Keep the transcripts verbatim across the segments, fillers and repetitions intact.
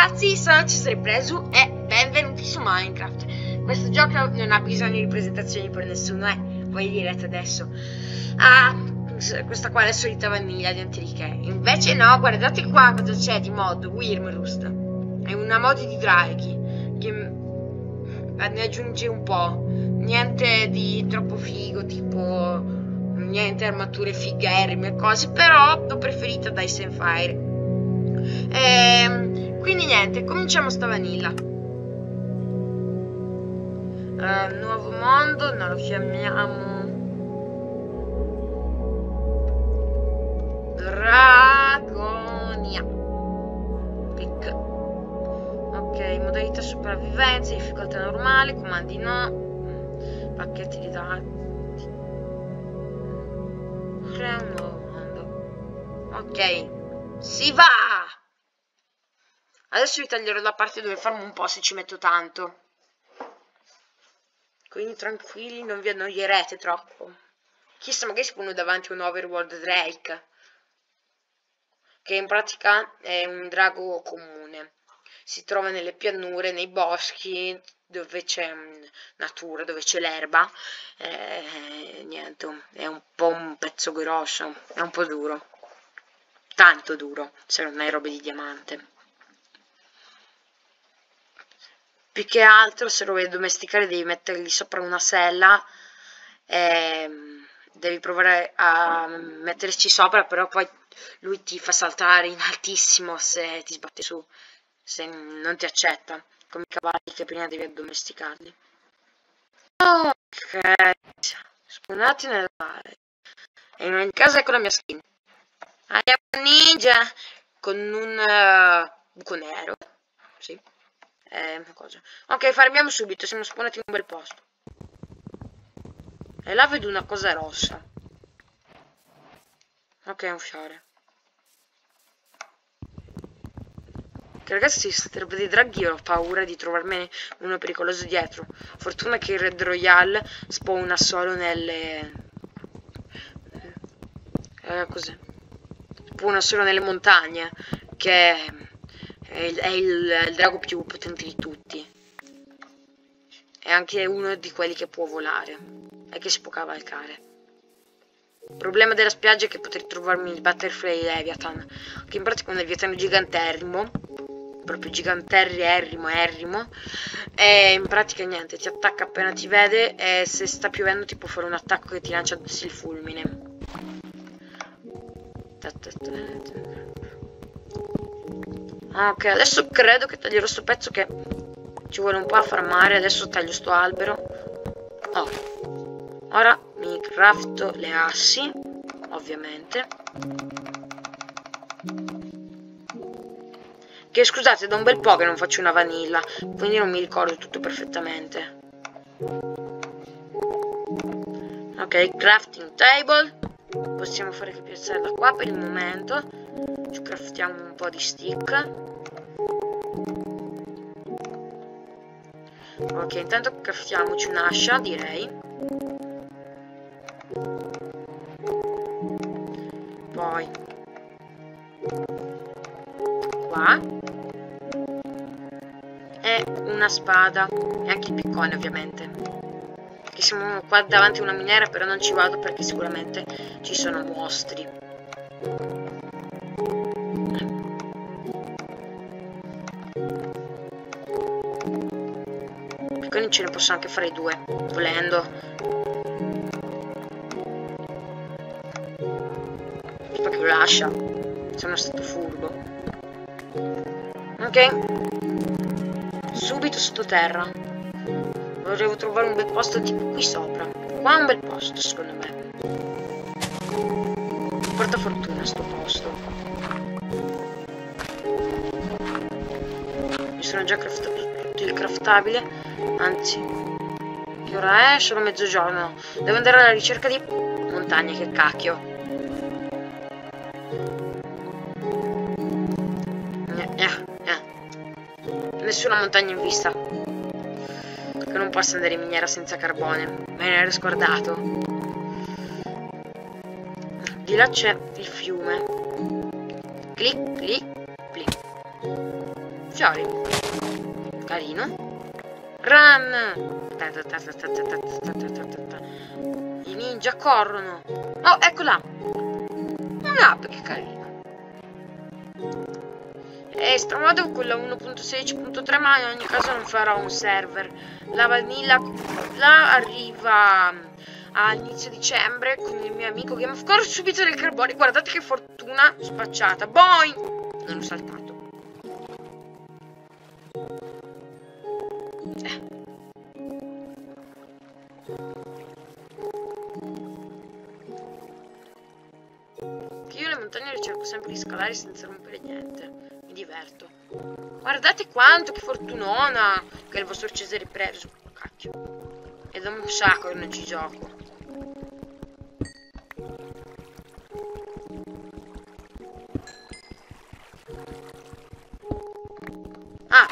ragazzi, sono Cesare Presu e benvenuti su Minecraft. Questo gioco non ha bisogno di presentazioni per nessuno, eh. Voi direte adesso, ah, questa qua è la solita vaniglia di Antiche. Invece no, guardate qua cosa c'è di mod Wyrmrust. È una mod di draghi che ne aggiunge un po'. Niente di troppo figo, tipo niente armature figherrime e cose, però l'ho preferita dai Sunfire. Ehm, quindi niente, cominciamo sta vanilla. Uh, nuovo mondo, non lo chiamiamo Dragonia. Clic. Ok, modalità sopravvivenza, difficoltà normale, comandi no, pacchetti di dati. Crea un nuovo mondo. Ok, si va! Adesso vi taglierò la parte dove farmo un po' se ci metto tanto. Quindi tranquilli, non vi annoierete troppo. Chissà, magari si pone davanti a un Overworld Drake, che in pratica è un drago comune. Si trova nelle pianure, nei boschi, dove c'è natura, dove c'è l'erba. Eh, niente, è un po' un pezzo grosso, è un po' duro. Tanto duro, se non hai robe di diamante. Più che altro, se lo vuoi domesticare devi mettergli sopra una sella e devi provare a metterci sopra, però poi lui ti fa saltare in altissimo se ti sbatte su, se non ti accetta, come i cavalli che prima devi addomesticarli. Ok, spawnati nel mare. E in ogni caso ecco la mia skin. I am a ninja con un uh, buco nero, sì. Eh, cosa. Ok, farmiamo subito, siamo spawnati in un bel posto. E là vedo una cosa rossa. Ok, è un fiore. Che ragazzi, queste robe dei draghi io ho paura di trovarmene uno pericoloso dietro. Fortuna che il Red Royale spawna solo nelle... Eh, cos'è? Spawna solo nelle montagne, che... è il, è il, il drago più potente di tutti. È anche uno di quelli che può volare e che si può cavalcare. Il problema della spiaggia è che potrei trovarmi il Butterfly Leviathan, che in pratica è un leviatano giganterrimo, proprio giganterrimo, errimo, e in pratica niente, ti attacca appena ti vede e se sta piovendo ti può fare un attacco che ti lancia il fulmine. Ok, adesso credo che taglierò sto pezzo che ci vuole un po' a farmare. Adesso taglio sto albero. Oh. Ora mi crafto le assi, ovviamente. Che scusate, da un bel po' che non faccio una vanilla, quindi non mi ricordo tutto perfettamente. Ok, crafting table. Possiamo fare che piazzarla qua per il momento. Ci craftiamo un po' di stick. Ok, intanto craftiamoci un'ascia, direi. Poi qua. E una spada. E anche il piccone, ovviamente. Che siamo qua davanti a una miniera, però non ci vado perché sicuramente ci sono mostri. Quindi ce ne posso anche fare due, volendo. Perché lo lascia. Sono stato furbo. Ok. Subito sottoterra. Volevo trovare un bel posto tipo qui sopra. Qua è un bel posto, secondo me. Porta fortuna sto posto. Mi sono già craftato tutto il craftabile. Anzi, che ora è? Solo mezzogiorno. Devo andare alla ricerca di montagne, che cacchio. Eh, eh, eh. Nessuna montagna in vista. Che non posso andare in miniera senza carbone. Me ne ero scordato. Di là c'è il fiume. Clic, clic, clic. fiori. Carino. Run. I ninja corrono. Oh, eccola. Un'app, che carina. È stramodo quella uno punto sedici punto tre, ma in ogni caso non farò un server. La vanilla la arriva a inizio dicembre con il mio amico Game of Course subito nel carbone. Guardate che fortuna spacciata. Boing! Non l'ho saltato. Eh. Io le montagne le cerco sempre di scalare senza rompere niente. Mi diverto. Guardate quanto, che fortunona, che è il vostro Cesare preso. Cacchio. È da un sacco che non ci gioco. Ah!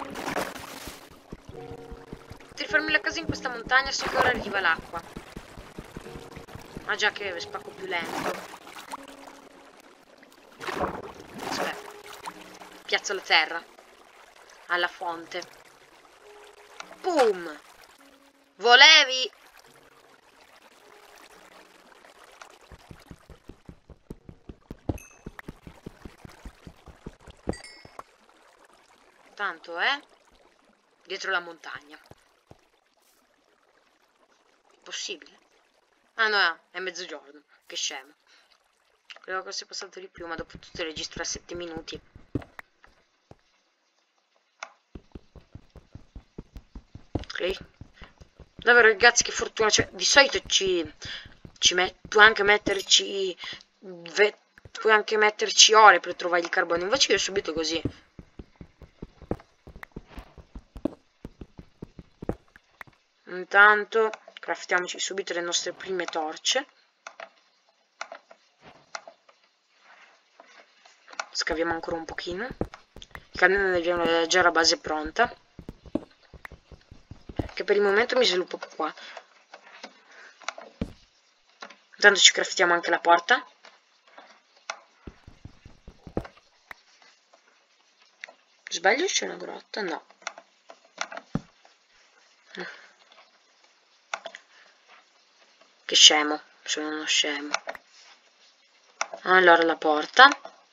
Devi farmi la casa in questa montagna, so che ora arriva l'acqua. Ma già che spacco più lento. Aspetta. Piazzo la terra. Alla fonte. Boom! Volevi? Tanto, eh? Dietro la montagna. Possibile? Ah no, è mezzogiorno. Che scemo. Credo che sia passato di più, ma dopo tutto registro a sette minuti. Ok. Davvero ragazzi, che fortuna. Cioè, di solito ci, ci met, puoi anche metterci ve, puoi anche metterci ore per trovare il carbone. Invece io subito così. Intanto craftiamoci subito le nostre prime torce. Scaviamo ancora un pochino. Il cannone abbiamo già la base pronta, che per il momento mi sviluppo qua. Intanto ci craftiamo anche la porta. Sbaglio, c'è una grotta? No. Che scemo, sono uno scemo. Allora la porta.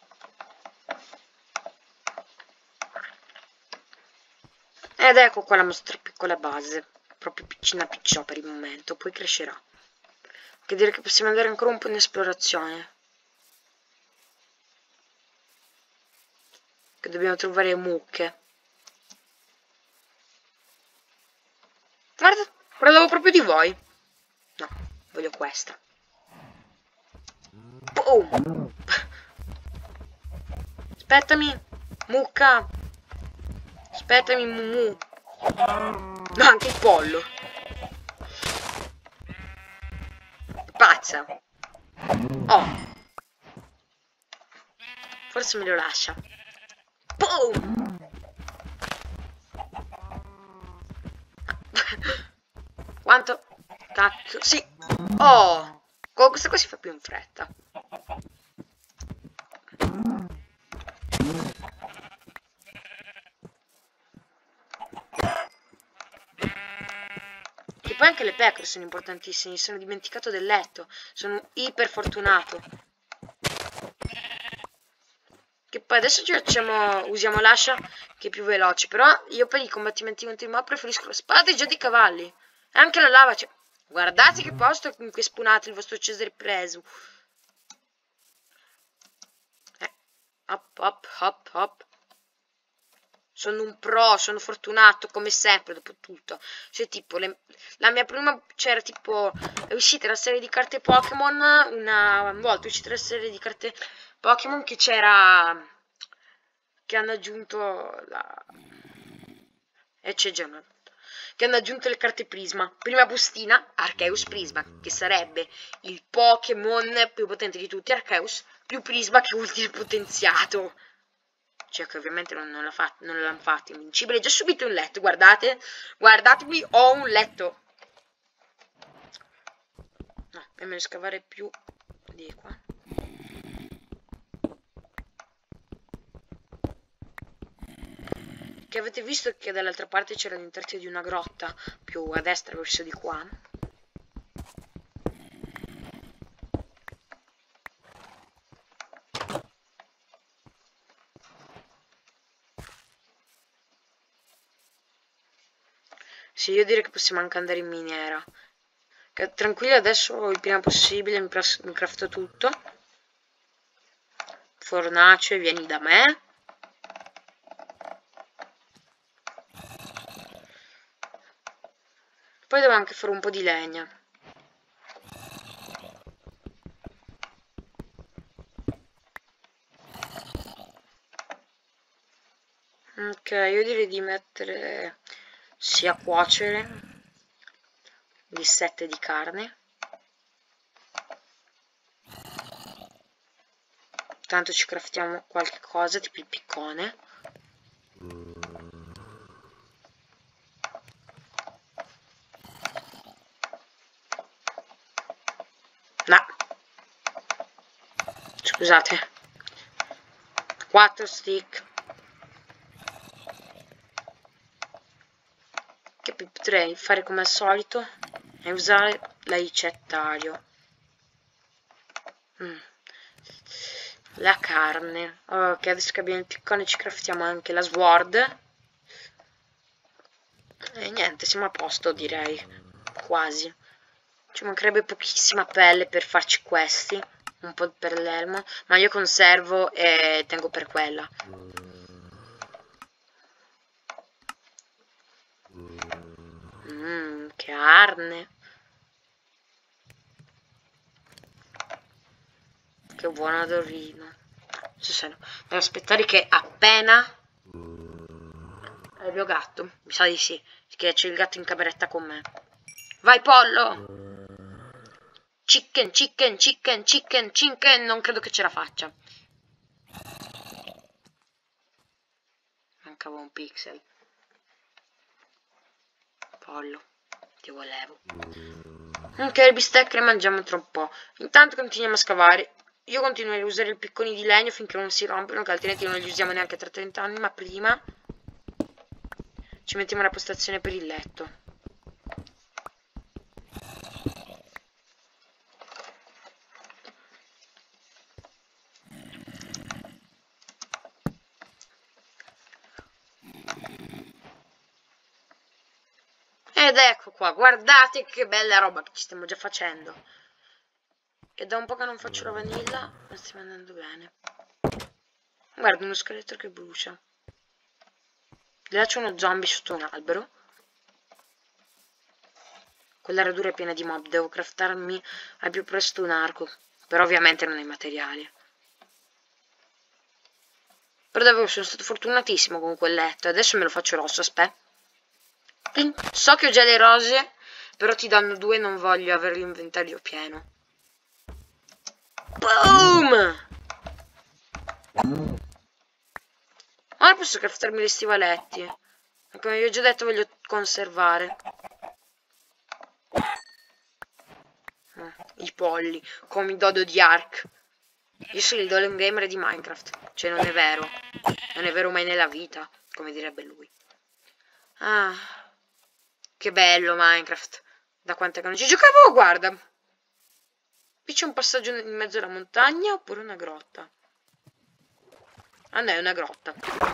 Ed ecco qua la nostra piccola base, proprio piccina picciò per il momento, poi crescerà. Che dire che possiamo andare ancora un po' in esplorazione. Che dobbiamo trovare mucche. Guarda, guardavo proprio di voi. No, voglio questa. Boom! Aspettami, mucca. Aspettami, mumu. No, anche il pollo. Pazza. Oh. Forse me lo lascia. Boom! Quanto? Cacchio. Sì. Oh. Con questa cosa si fa più in fretta. E poi anche le pecore sono importantissime. Mi sono dimenticato del letto. Sono iper fortunato. Che poi adesso ci facciamo, usiamo l'ascia che è più veloce. Però io per i combattimenti contro i mob preferisco la spada e già di cavalli. E anche la lava. Cioè, guardate che posto in cui spunate il vostro Cesare preso. Eh, hop, hop, hop, hop. Sono un pro, sono fortunato come sempre dopo tutto. Cioè tipo, le, la mia prima, c'era tipo, è uscita la serie di carte Pokémon, una volta è uscita la serie di carte Pokémon che c'era, che hanno aggiunto la, e c'è già una, che hanno aggiunto le carte Prisma. Prima bustina, Arceus Prisma, che sarebbe il Pokémon più potente di tutti, Arceus, più Prisma che ultimo potenziato. Cioè che ovviamente non, non l'hanno fatto invincibile. Già subito un letto, guardate. Guardatemi, ho un letto. No, è meglio scavare più di qua. che avete visto che dall'altra parte c'era l'interno di una grotta, più a destra verso di qua. Sì, io direi che possiamo anche andare in miniera. Che, tranquilli, adesso il prima possibile mi, mi crafto tutto. Fornace, vieni da me. Poi devo anche fare un po' di legna. Ok, io direi di mettere sia cuocere di sette di carne. Tanto ci craftiamo qualche cosa, tipo il piccone. No. Scusate. quattro stick. Che potrei fare come al solito e usare la ricettario. Mm. La carne. Ok, adesso che abbiamo il piccone ci craftiamo anche la sword. E niente, siamo a posto, direi. Quasi. Ci mancherebbe pochissima pelle per farci questi. Un po' per l'elmo. Ma io conservo e tengo per quella. Mmm, carne. Che buono odorino. Devo aspettare che appena... È il mio gatto? Mi sa di sì. Perché c'è il gatto in cameretta con me. Vai pollo! Chicken, chicken, chicken, chicken, chicken. Non credo che ce la faccia. Mancava un pixel. Pollo. Ti volevo. Ok, le bistecche le mangiamo tra un po'. Intanto continuiamo a scavare. Io continuerò a usare i picconi di legno finché non si rompono, che altrimenti non li usiamo neanche tra trenta anni, ma prima ci mettiamo la postazione per il letto. Ed ecco qua, guardate che bella roba che ci stiamo già facendo. E da un po' che non faccio la vanilla, ma stiamo andando bene. Guarda, uno scheletro che brucia. Là c'è uno zombie sotto un albero. Quella radura è piena di mob, devo craftarmi al più presto un arco. Però ovviamente non hai materiali. Però davvero sono stato fortunatissimo con quel letto. Adesso me lo faccio rosso, aspetta. So che ho già le rose, però ti danno due e non voglio avere l'inventario pieno. Boom! Ora posso craftarmi gli stivaletti. Come vi ho già detto, voglio conservare. I polli, come i dodo di Ark. Io sono il Golem Gamer di Minecraft. Cioè, non è vero. Non è vero mai nella vita, come direbbe lui. Ah, che bello Minecraft. Da quanto che non ci giocavo, guarda. Qui c'è un passaggio in mezzo alla montagna oppure una grotta. Ah no, è una grotta.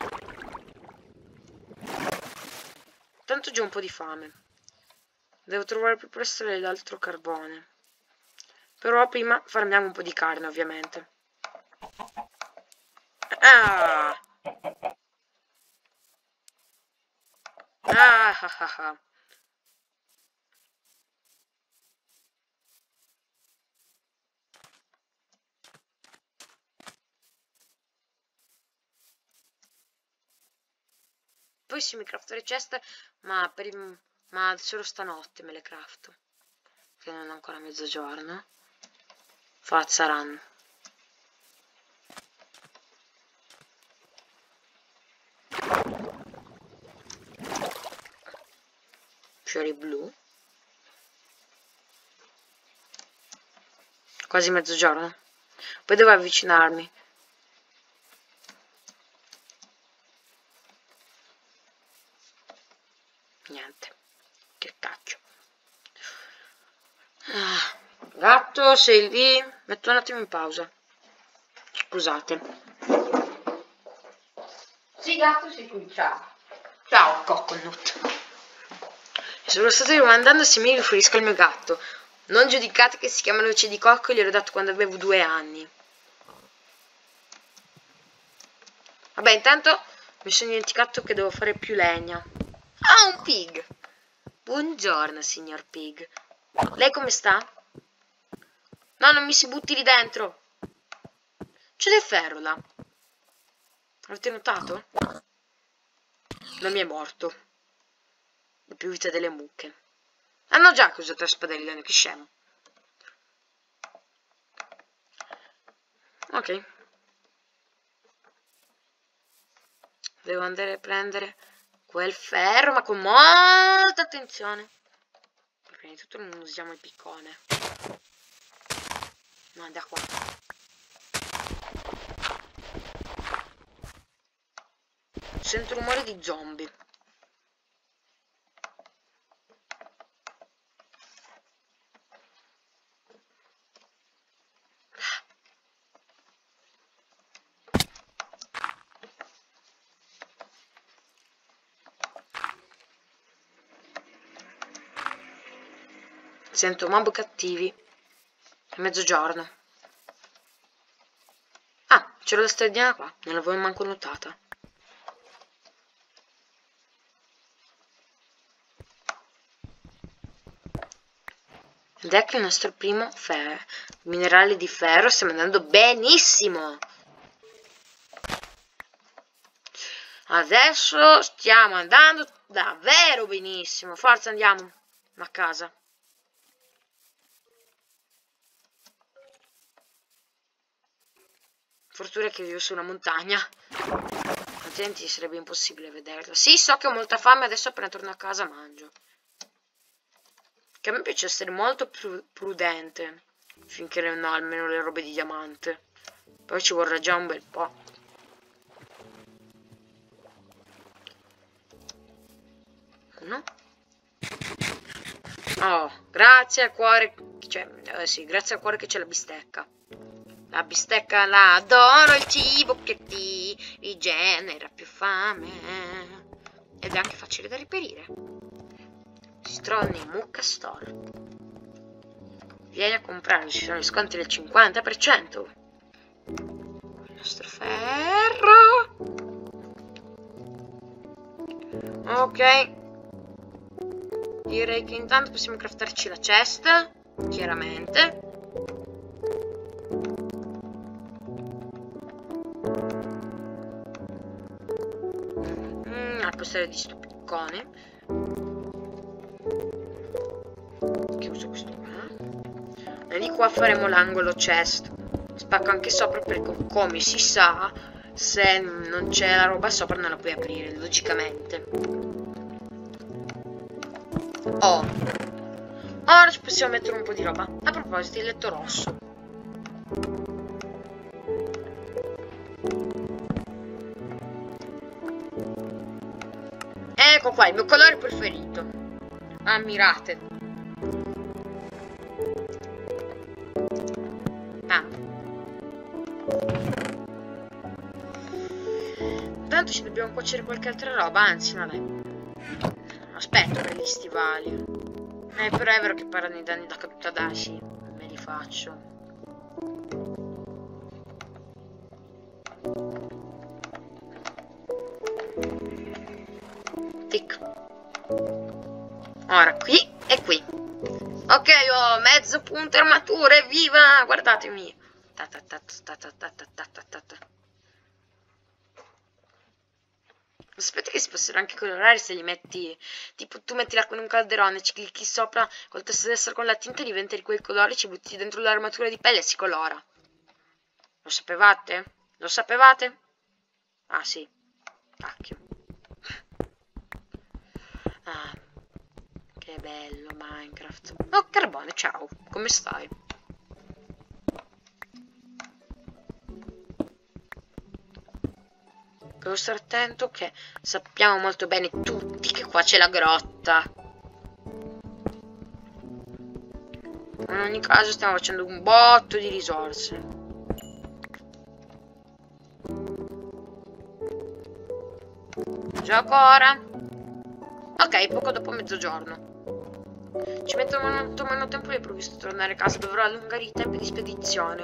Tanto già un po' di fame. Devo trovare più presto l'altro carbone. Però prima farmiamo un po' di carne, ovviamente. Ah! Ah ah ah ah. Poi sì, mi crafto le ceste, ma, per il... ma solo stanotte me le crafto. Che non è ancora mezzogiorno. Forza run. Fiori blu. Quasi mezzogiorno. Poi devo avvicinarmi. gatto, sei lì? Metto un attimo in pausa. Scusate. Sì, gatto, sei qui. Ciao. Ciao, Coconut. Sono stato domandando se mi riferisco al mio gatto. Non giudicate che si chiama Luce di Cocco, gliel'ho dato quando avevo due anni. Vabbè, intanto mi sono dimenticato che devo fare più legna. Ah, un pig. Buongiorno, signor Pig. Lei come sta? No, non mi si butti lì dentro. C'è del ferro là. Avete notato? Non mi è morto. È più vita delle mucche. Hanno già che ho usato la spadellina, che scemo. Ok. Devo andare a prendere quel ferro, ma con molta attenzione. Prima di tutto non usiamo il piccone. No, da qua. Sento rumore di zombie. Sento mob cattivi. È mezzogiorno. Ah, c'era la stradina qua. Non l'avevo manco notata. Ed ecco il nostro primo ferro. Minerale di ferro. Stiamo andando benissimo. Adesso stiamo andando davvero benissimo. Forza, andiamo a casa. Fortuna che vivo su una montagna, altrimenti sarebbe impossibile vederla. Sì, so che ho molta fame, adesso appena torno a casa mangio. Che a me piace essere molto prudente, finché non ho almeno le robe di diamante. Poi ci vorrà già un bel po'. No? Oh, grazie al cuore, cioè, eh sì, grazie al cuore che c'è la bistecca. La bistecca la adoro, il cibo che ti rigenera più fame. Ed è anche facile da reperire. Si trova nei Mucca Store. Vieni a comprare, ci sono gli sconti del cinquanta per cento. Il nostro ferro. Ok. Direi che intanto possiamo craftarci la cesta, chiaramente. Serie di sto piccone che uso questo qua e di qua faremo l'angolo chest. Spacco anche sopra perché, come si sa, se non c'è la roba sopra non la puoi aprire logicamente. Oh, ora ci possiamo mettere un po' di roba. A proposito, il letto rosso. Ecco qua, il mio colore preferito. Ammirate. Ah. Intanto ci dobbiamo cuocere qualche altra roba, anzi, vabbè. Aspetto per gli stivali. Eh, però è vero che parlano i danni da caduta dashi. Me li faccio. Ora qui e qui. Ok, ho mezzo punto armatura, evviva! Guardatemi. Ta ta ta ta ta ta ta ta ta ta. Aspetta che si possono anche colorare se li metti. Tipo tu mettila con un calderone, ci clicchi sopra col tasto destro con la tinta, diventa di quel colore, ci butti dentro l'armatura di pelle e si colora. Lo sapevate? Lo sapevate? Ah sì. Cacchio. Ah, che bello Minecraft. Oh, Carbone, ciao, come stai? Devo stare attento che sappiamo molto bene tutti che qua c'è la grotta. ogni caso stiamo facendo un botto di risorse. Gioco ora. Ok, poco dopo mezzogiorno. Ci metto molto meno tempo di previsto tornare a casa. Dovrò allungare i tempi di spedizione.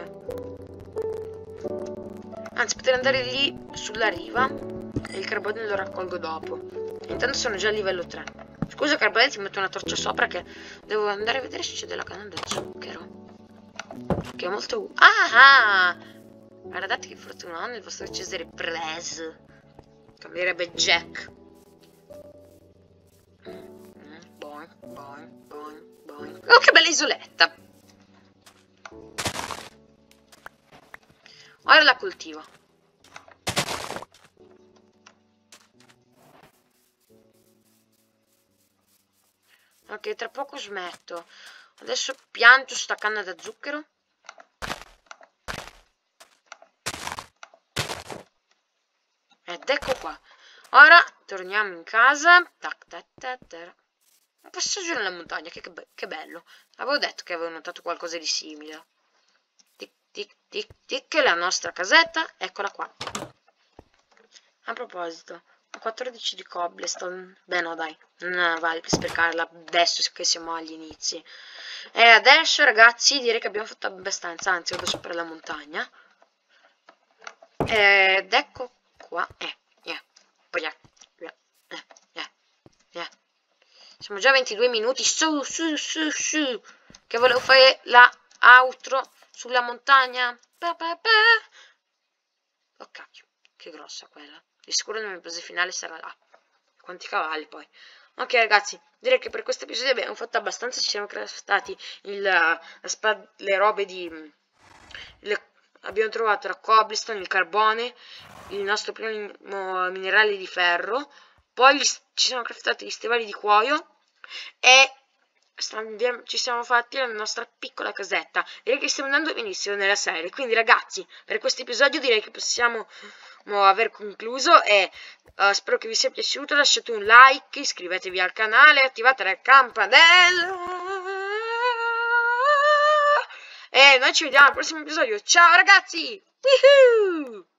Anzi, potrei andare lì sulla riva e il carbone lo raccolgo dopo. Intanto sono già a livello tre. Scusa carbone, ti metto una torcia sopra che devo andare a vedere se c'è della canna da zucchero. Che è molto... Ah! ah! Guardate che fortunato il vostro Cesare Press. Cambierebbe Jack. Boing, boing, boing, boing. Oh, che bella isoletta! Ora la coltivo. Ok, tra poco smetto. Adesso pianto sta canna da zucchero. Ed ecco qua. Ora torniamo in casa. Tac, tac, tac, tac. Un passaggio nella montagna, che, che, be che bello. Avevo detto che avevo notato qualcosa di simile. Tic, tic, tic, tic. La nostra casetta, eccola qua. A proposito, ho quattordici di cobblestone. Beh no dai, non vale sprecarla adesso che siamo agli inizi. E adesso ragazzi direi che abbiamo fatto abbastanza. Anzi, vado sopra la montagna. Ed ecco qua. Eh, yeah. Poi yeah. Yeah. Eh, yeah. Yeah. Siamo già a ventidue minuti. Su, su, su, su. Che volevo fare la outro sulla montagna. Pa, pa, pa. Oh cacchio, che grossa quella. Di sicuro la mia base finale sarà là. Quanti cavalli poi. Ok ragazzi, direi che per questo episodio abbiamo fatto abbastanza. Ci siamo craftati il, la le robe di... Le, abbiamo trovato la cobblestone, il carbone, il nostro primo minerale di ferro. Poi gli, ci siamo craftati gli stivali di cuoio. E ci siamo fatti la nostra piccola casetta. Direi che stiamo andando benissimo nella serie. Quindi ragazzi, per questo episodio direi che possiamo aver concluso. E uh, spero che vi sia piaciuto. Lasciate un like, iscrivetevi al canale, attivate la campanella. E noi ci vediamo al prossimo episodio. Ciao ragazzi! Woohoo!